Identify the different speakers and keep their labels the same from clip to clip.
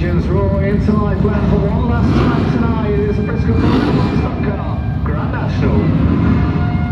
Speaker 1: engines roar into life left for one last time tonight. It is a Bristol Formula 1 stock car, Grand National.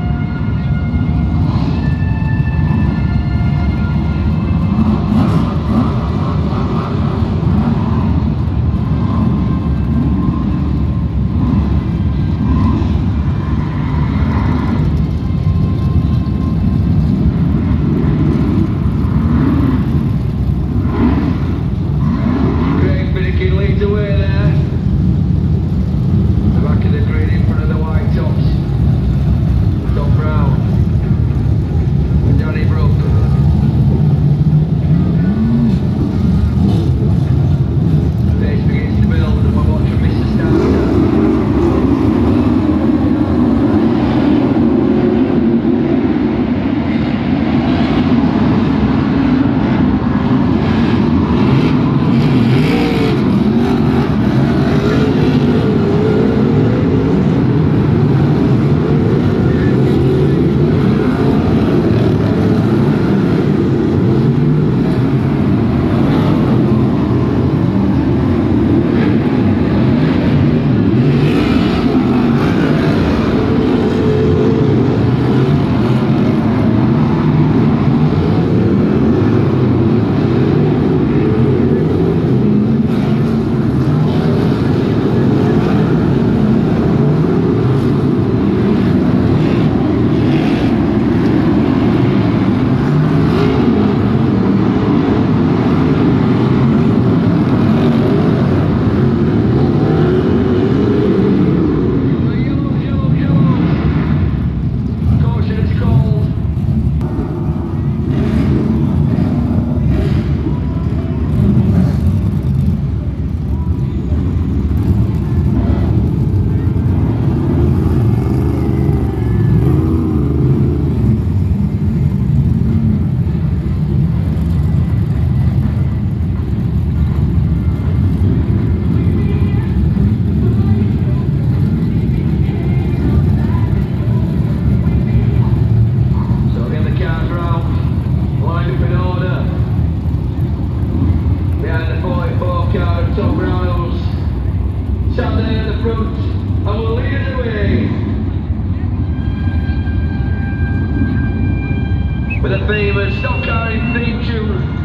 Speaker 1: Famous stock car in theme tune.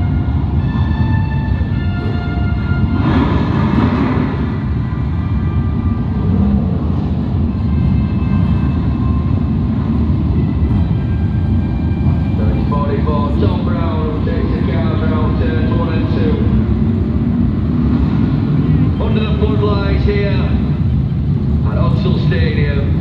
Speaker 1: Tom Brown takes the car around turns 1 and 2. Under the floodlights here at Odsal Stadium.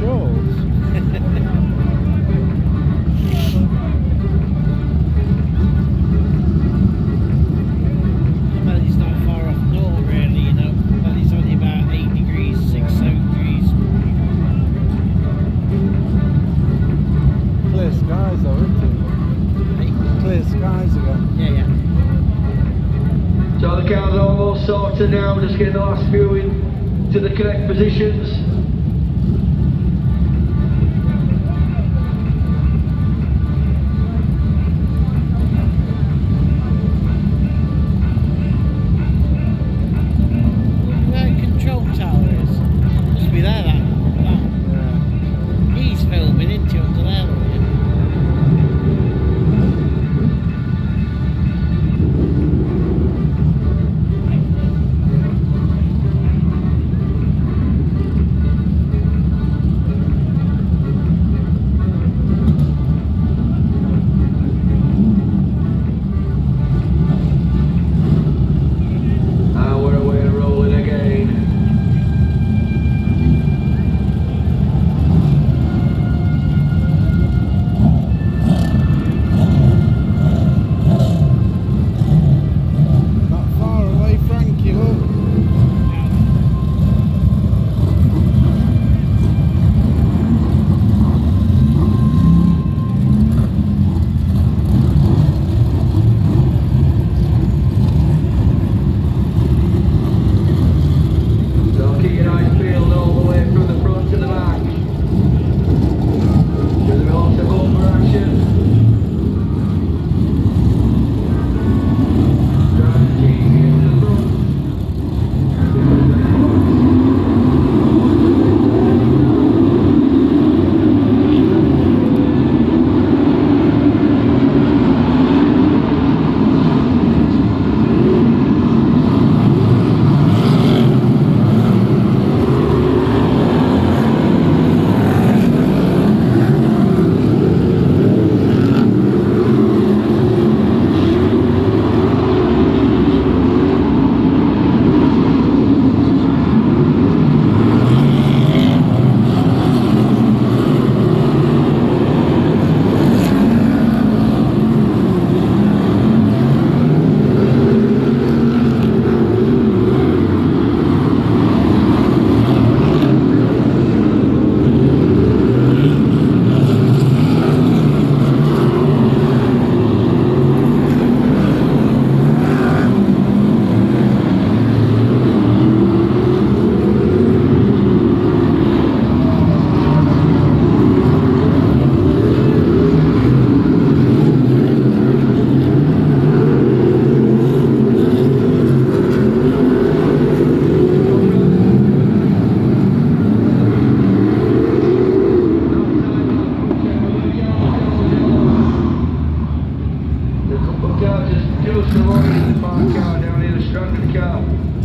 Speaker 2: roads.
Speaker 3: Well, it's not far off north, really, you know. Well, it's only about 8 degrees, 6, 7 degrees.
Speaker 2: Clear skies though, isn't it?
Speaker 3: Hey?
Speaker 2: Clear skies again.
Speaker 3: Yeah, yeah.
Speaker 1: So the cars are almost sorted now, just getting the last few into the correct positions.
Speaker 3: Where the control tower is. Must be there, that.
Speaker 2: Yeah.
Speaker 3: He's filming into under there, look.
Speaker 1: And we're away and rolling again.
Speaker 2: Not far away, Frankie, look.
Speaker 1: So keep your eyes peeled all the way from the front to the back. There'll be lots of over action. Trying to keep you to the front. Just avoiding the parked car down here, the stranded car.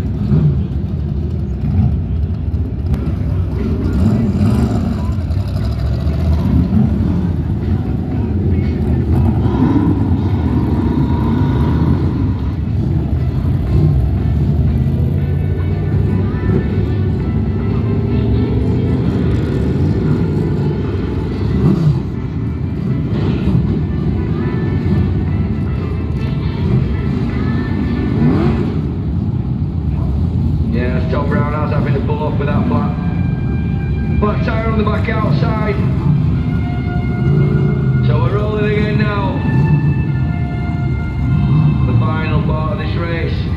Speaker 1: Yeah, Tom Brownhouse having to pull off with that flat tyre on the back outside. So we're rolling again now. The final part of this race.